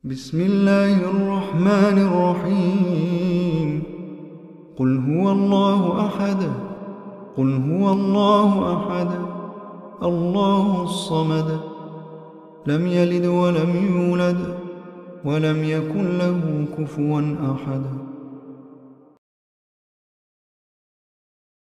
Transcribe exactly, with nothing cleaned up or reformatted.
بسم الله الرحمن الرحيم. قل هو الله أحد قل هو الله أحد الله الصمد لم يلد ولم يولد ولم يكن له كفوا أحد.